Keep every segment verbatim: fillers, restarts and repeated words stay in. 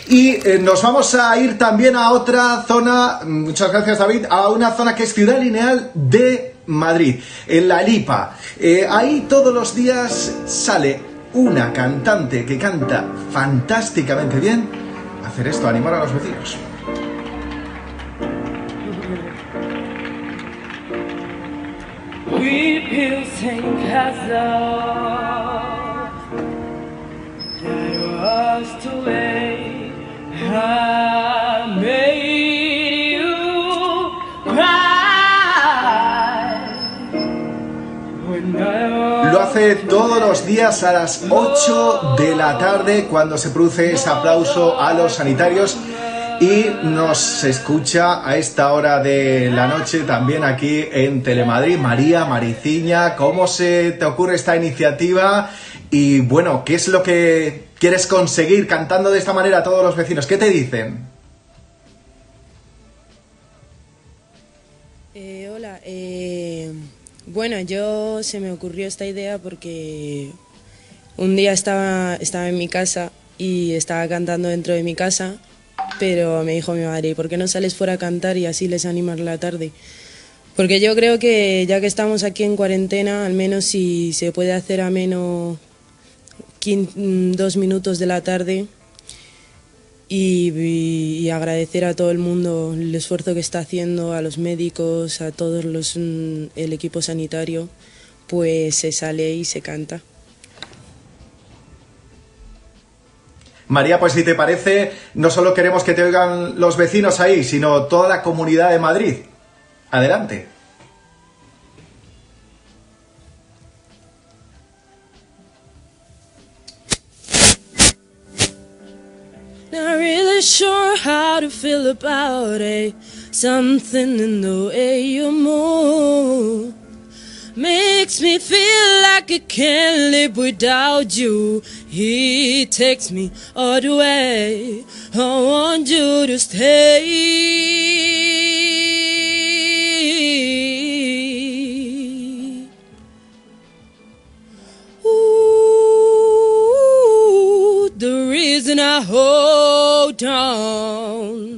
Y eh, nos vamos a ir también a otra zona, muchas gracias David, a una zona que es Ciudad Lineal de Madrid, en La Lipa. Eh, ahí todos los días sale una cantante que canta fantásticamente bien a hacer esto, a animar a los vecinos. We built in castles that was too late. I made you cry when I was... Lo hace todos los días a las ocho de la tarde cuando se produce ese aplauso a los sanitarios. Y nos escucha a esta hora de la noche también aquí en Telemadrid. María Mariciña, ¿cómo se te ocurre esta iniciativa? Y bueno, ¿qué es lo que quieres conseguir cantando de esta manera a todos los vecinos? ¿Qué te dicen? Eh, hola, eh, bueno, yo se me ocurrió esta idea porque un día estaba, estaba en mi casa y estaba cantando dentro de mi casa. Pero me dijo mi madre, ¿por qué no sales fuera a cantar y así les animas la tarde? Porque yo creo que ya que estamos aquí en cuarentena, al menos si se puede hacer ameno dos minutos de la tarde y, y, y agradecer a todo el mundo el esfuerzo que está haciendo, a los médicos, a todos los el equipo sanitario, pues se sale y se canta. María, pues si te parece, no solo queremos que te oigan los vecinos ahí, sino toda la comunidad de Madrid. Adelante. Not really sure how to feel about it. Something in the way you move makes me feel like I can't live without you. He takes me all the way. I want you to stay. Ooh, the reason I hold on.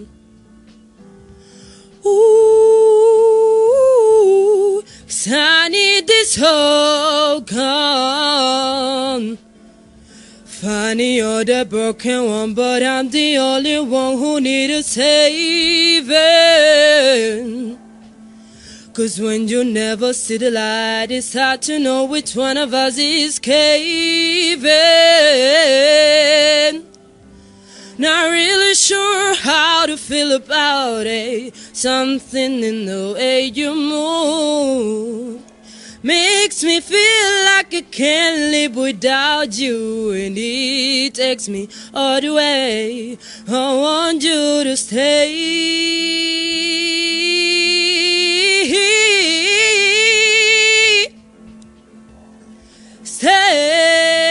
Ooh, 'cause I need this hope gone. Funny, you're the broken one, but I'm the only one who needs saving. 'Cause when you never see the light, it's hard to know which one of us is caving. Not really sure how to feel about it. Something in the way you move makes me feel like I can't live without you, and it takes me all the way. I want you to stay. Stay.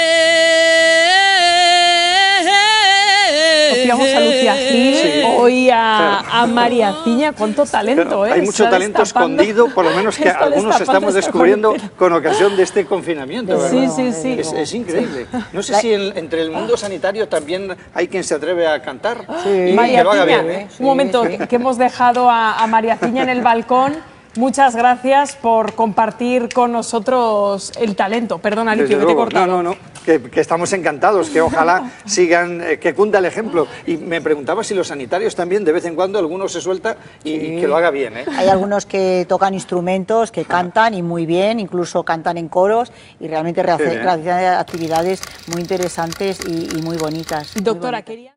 Copiamos a Lucía Gil, sí. Hoy a, claro. a Mariaciña. Cuánto talento, Pero ¿eh? hay mucho Está talento destapando, escondido, por lo menos que algunos estamos descubriendo con ocasión de este confinamiento, ¿verdad? Sí, sí, sí. Es, es increíble. No sé si en, entre el mundo sanitario también hay quien se atreve a cantar Sí. y Mariaciña, que lo haga bien, ¿eh? un momento, que, que hemos dejado a, a Mariaciña en el balcón. Muchas gracias por compartir con nosotros el talento. Perdona, Alicia, que te he cortado. No, no, no, que, que estamos encantados, que ojalá sigan, eh, que cunda el ejemplo. Y me preguntaba si los sanitarios también, de vez en cuando, alguno se suelta y, sí. y que lo haga bien, ¿eh? Hay algunos que tocan instrumentos, que cantan y muy bien, incluso cantan en coros y realmente realizan actividades muy interesantes y, y muy bonitas. Doctora, muy bonitas. quería...